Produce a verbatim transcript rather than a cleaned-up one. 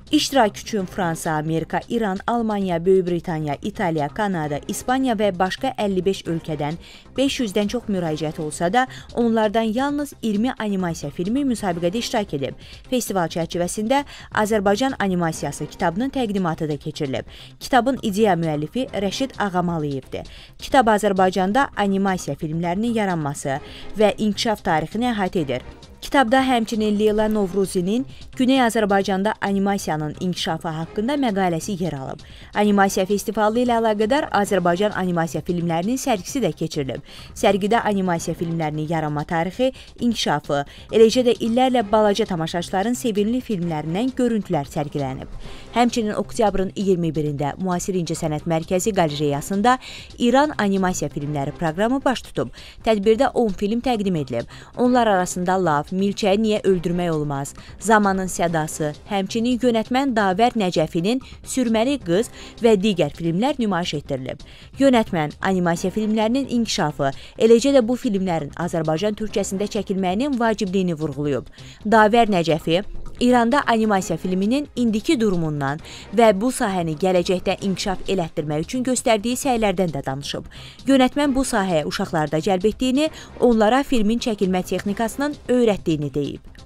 İştirak üçün Fransa, Amerika, İran, Almanya, Böyük Britaniya, İtaliya, Kanada, İspaniya və başqa əlli beş ölkədən beş yüzdən çox müraciət olsa da, onlardan yalnız iyirmi animasiya filmi müsabiqədə iştirak edib. Festival çərçivəsində Azərbaycan animasiyası kitabının təqdimatı da keçirilib. Kitabın ideya müəllifi Rəşid Ağamalıyevdir. Kitab Azərbaycanda animasiya filmlərinin yaranması və inkişaf tarixini əhatə edir. Kitabda həmçinin Leyla Novruzinin Güney Azərbaycanda animasiyanın inkişafı haqqında məqaləsi yer alıb. Animasiya festivalı ilə əlaqədar Azərbaycan animasiya filmlərinin sərgisi də keçirilib. Sərgidə animasiya filmlərinin yaranma tarixi, inkişafı, eləcə də illərlə balaca tamaşaçıların sevimli filmlərindən görüntülər sərgilənib. Həmçinin oktyabrın iyirmi birində Müasir İncəsənət Mərkəzi qalereyasında İran animasiya filmləri proqramı baş tutub. Tədbirdə on film təqdim edilib. Onlar arasında Lav, Milçəyi niyə öldürmək olmaz, Zamanın sədası, həmçinin yönətmən Davər Nəcəfinin Sürməli qız və digər filmlər nümayiş etdirilib. Yönətmən animasiya filmlərinin inkişafı, eləcə də bu filmlərin Azərbaycan türkçəsində çəkilməyinin vacibliyini vurğulayıb. Davər Nəcəfi İranda animasiya filminin indiki durumundan və bu sahəni gələcəkdə inkişaf elətdirmək üçün göstərdiyi səylərdən də danışıb. Yönətmən bu sahəyə uşaqları da cəlb etdiyini, onlara filmin çəkilmə texnikasının öyrətdiyini deyib.